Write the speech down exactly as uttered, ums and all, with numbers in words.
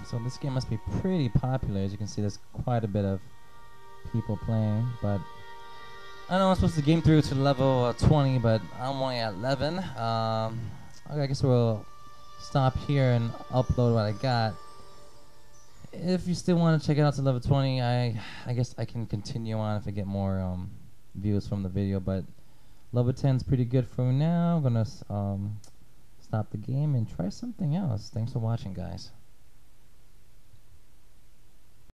So this game must be pretty popular. As you can see, there's quite a bit of people playing, but I know I'm supposed to game through to level uh, twenty, but I'm only at eleven. Um, okay, I guess we'll stop here and upload what I got. If you still want to check it out to level twenty, I I guess I can continue on if I get more um, views from the video, but level ten is pretty good for now. I'm gonna um, stop the game and try something else. Thanks for watching, guys.